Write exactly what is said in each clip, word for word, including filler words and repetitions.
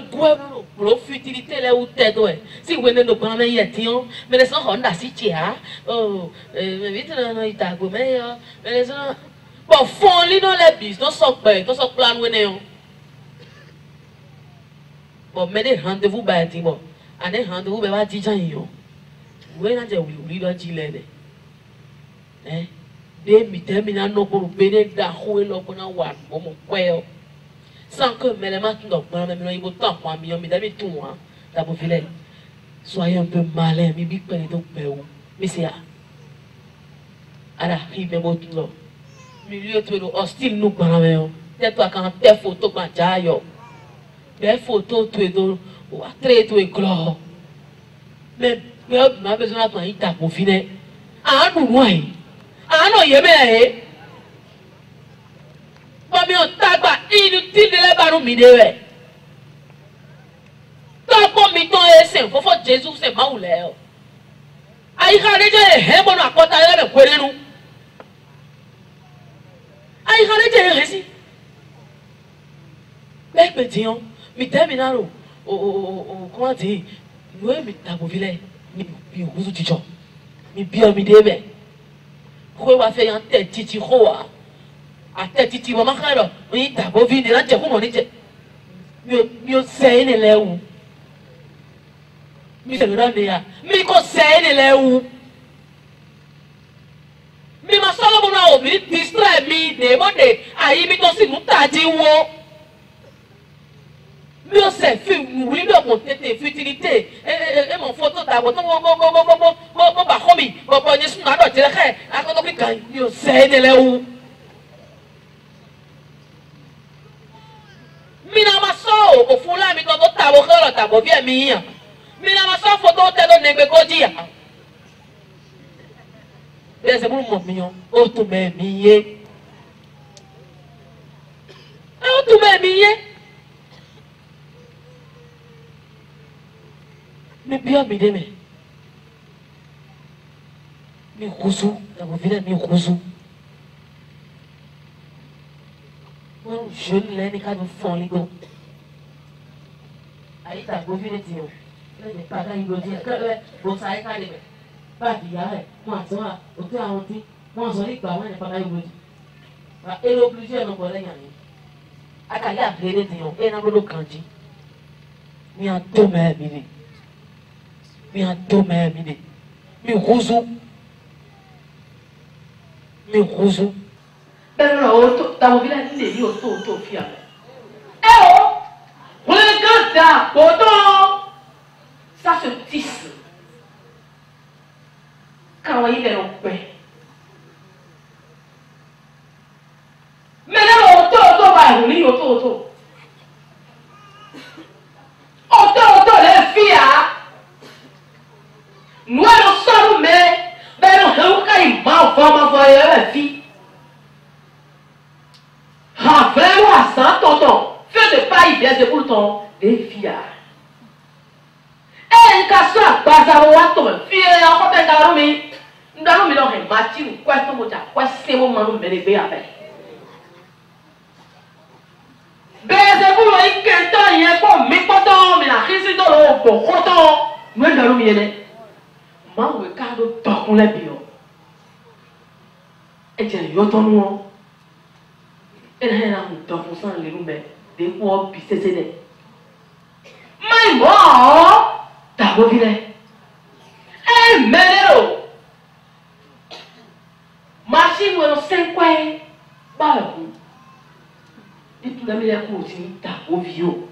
quoi pour futilité là où t'es toi si vous venez de prendre un yétion mais les gens on a si tia oh mais vite là non il t'a gommé mais les gens bon fond li dans les bis non sok ben non sok plan wene yo bon mais des rendez-vous ba ti bon ane rendez-vous be ba ti jan yo we na je wi wi do ji le de eh de mi termina no ko be de da ho e lo ko na wa mo mo kwe sans que mais les matins donc même non il faut temps pour mi mi d'amis tout hein ta pour filer soyez un peu malin mi big pen donc mais où mais c'est à ala il me bon tout là milieu tout hostile nous par même c'est toi quand tes photos quand ja yo des photos tout do ou très tout éclat mais mais ma besoin de il ta pour filer ah nous moi ah non il est Mami on tagba inutile de la baron minewe. Toko miton esen fofo Jésus se maule. Ayi khale je he bono akota ele kwere nu. Ayi khale je resi. Le petit on mi terminalo o o o comment dire nous mi tabo vile mi mi kuzu ticho. Mi bio mi debe. Ko wa fe yan tete titi khoa. Ate titi mama karo ni tabo vi ni la je ko ni je mi mi o se ni lewu mi se lo de ya mi ko se ni lewu mi ma solo mo na o mi distract mi de mo de ayi mi to si nu taji wo mi o se fi wi do mo tete futilité e e mo photo tabo to mo mo mo mo mo mo ba khomi bo bo ni suna do je ke akoto bi kan mi o se ni lewu mina maso o fula mi to tabo kero tabo vie mi yan mina maso photo te do negbe ko dia be se mu mo mi yan o tu me mi ye o tu me mi ye mi bio mi de me mi kuzu tabo vie mi kuzu je l'ai ni ka do fon li do ayi ta go vile ti o le de pa ka yi go di ka le bo sa yi ka le be ba di ya e mo ati wa o ti àwọn ti mo so ni gba wa ni pa ka yi go di ba e lo obligé no ko le yan ni aka ya grede ti o e na go kanji mi a to me mi ni mi a to me mi ni mi ruzu mi ruzu alors ta vie là c'est lui auto auto fiable eh oh regarde ça pourtant ça se tisse quand il est en paix mais là auto auto va lui auto auto auto auto les filles nous allons s'en mais ben on quand il m'a vraiment envoyé la fille. Ah, vraiment, ça, tonton. Fais de pas y bien, c'est pour ton défi. Eh, une casse à bazar ou à ton fille, et encore un garou, nous allons me donner matin ou quoi, ton mot, quoi, c'est mon manou, mais les bé avec. Baiser pour le quinton, il y a pas, mais pas tant, mais la crise dans l'eau, pour autant, nous allons me donner. Moi, je regarde pas qu'on l'a bien. Et tiens, il y a ton nom. Elle a un temps pour ça, les roues, des fois, puis c'est c'est. Mais moi, t'as beau vilain. Eh, mais là, machine ou cinq coins, bah, et tout le monde est aussi, t'as beau vieux.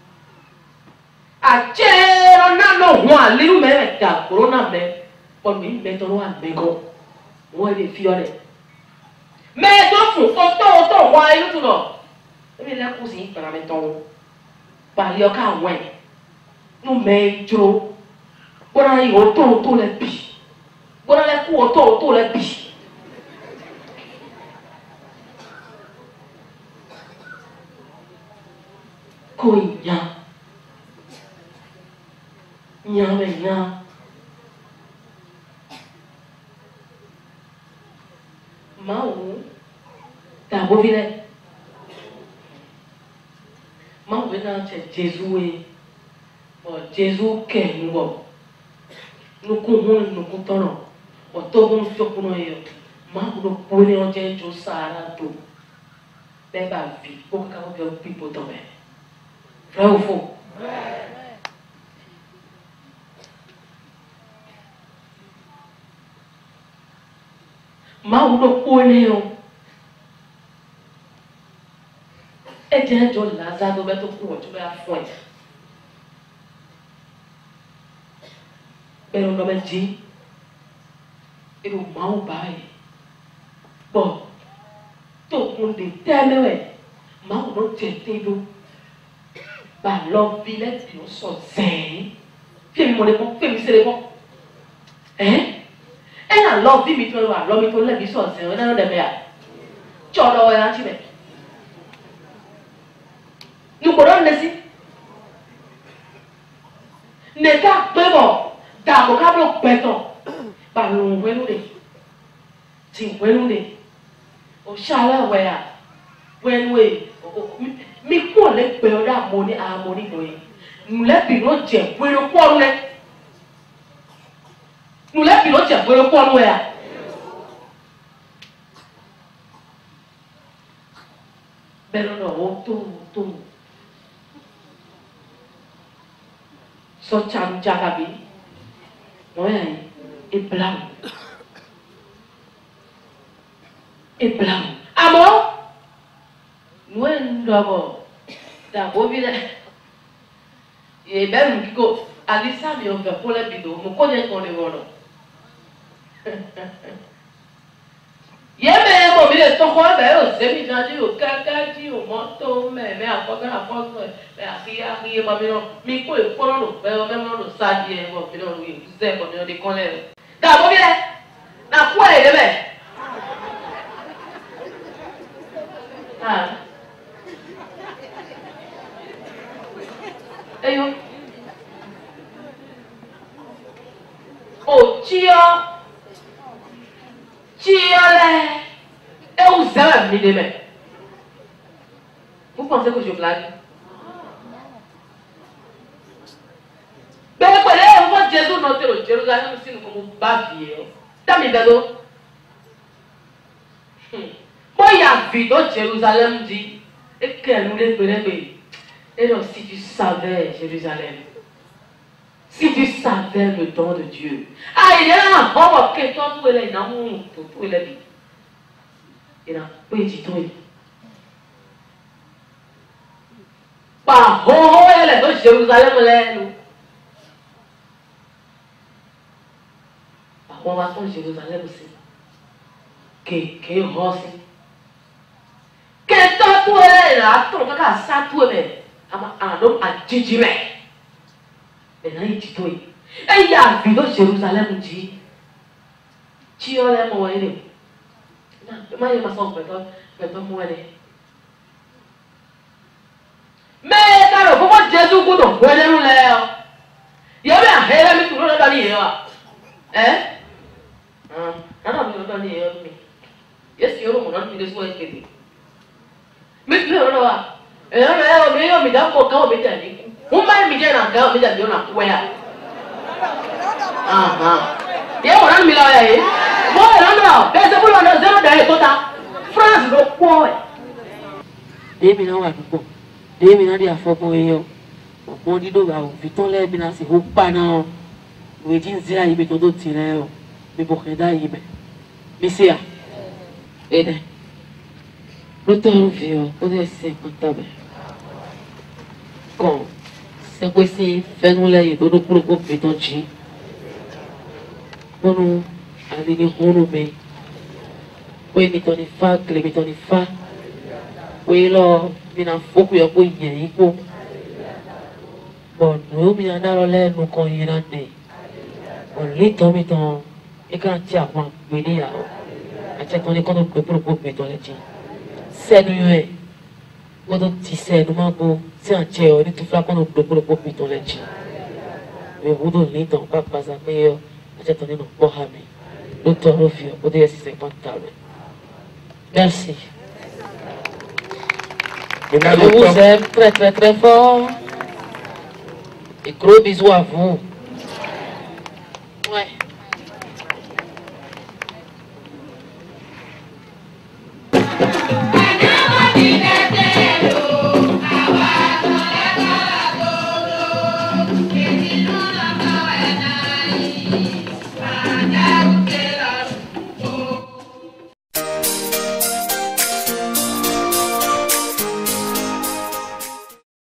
A tiens, on a non, moi, les roues, mais t'as corona, mais, pour lui, maintenant, on a bégon. Moi, les filles, mais donc, autant, autant, voyez tout non. Mais la cousine, par la maison, par le cas, ouais. Nous mettons, on a eu autant, autant les billes. On a les coups, autant, autant les billes. Koi, ya. Ya, mais ya. Mau, tak boleh. Mau benar cek Jésus bon Jésus que nous bon nous courons nous comptons au tour fait pour nous mais nous prenons un jour ça tout ben bah vie pour qu'on puisse pipo tomber vrai ou faux ma nous prenons et bien John Lazare doit être pour tu vas faire mais on doit dire et le mal bail bon tout le monde est tellement ma on doit tenter d'eau bah l'homme villette ils sont zen puis mon époque puis c'est bon hein et là l'homme vit mitro là l'homme mitro là ils sont zen on a un débat tu as là ouais tu mets nous connaissons ici n'est pas bon d'abord quand on péton par le wenu de si wenu de o chala wea wenu mi ko le pe o da moni a moni do yi nu le bi no je wenu ko nu nu le bi no je wenu ko nu ya pero no o tu tu so cham jagabi ouais et blanc et blanc amour nous d'abord d'abord bien et même que Alissa mi on fait pour la vidéo me connaît qu'on est bon yeme mo bi le to ko be o se mi na di o kaka di o moto me me afoga afoga me akia akia ma mi no mi ko e foro no be o me no sa di e mo bi no wi ze ko no de kon le da bo bi le na ku e de be ah eyo o tio Chiolé, et vous avez mis des mains. Vous pensez que je blague? Mais vous voyez, Jésus noté au Jérusalem aussi nous comme bavier. T'as mis bédo? Moi, il y a vu dans Jérusalem dit, et que nous les prenons. Et donc, si tu savais Jérusalem, si tu savais le don de Dieu. Ah, il y a un homme qui est tout il est dans mon tout il est il a petit tout. Bah, oh, oh, elle est dans Jérusalem là nous. Bah, on va dans Jérusalem aussi. Que que rosse. Que tout tout elle est là, tout le monde a ça tout mais ama ando a jijime. Et là, il dit tout. Et il y a vu dans Jérusalem, dit, tu as l'air mourir. Non, moi, il m'a sorti, mais pas mourir. Mais, quand on voit Jésus, vous ne voyez pas l'air. Il y a un héros, mais tout le monde a dit, hein? Non, non, tout le monde a dit, yes, you know, not this way. Mais tu vois, et là, mais on me dit, quand on me dit, Uma mi jena ga mi da na kwea. Aha. Ye wona mi la ye. Mo na na, be se bulo na zero da e tota. France do po. De mi na wa ko. De mi na di afoko yo. Mo di do ga o viton le bi na se ho pa na. We din zia yi be to do tire o. Mi bo kheda yi be. Mi se ya. Ede. Lo to vio, o de se contabe. Con c'est que c'est fait nous là et tout pour le pétanchi pour nous aller les rouler oui mais ton fa que les ton fa oui là mais n'en faut que y a quoi y a iko bon nous mais on a là nous qu'on y rende on lit ton mais ton et quand tu as quoi venir à tu ton école pour pour pétanchi c'est nous quando ti sei numa boa, se antes eu nem tu fala quando procuro por piton leite. Eu vou do lindo para passar meio, até tô indo porra me. Doutor Rufio, poderia se ser contado. Merci. Je vous aime très très très fort. Et gros bisous à vous.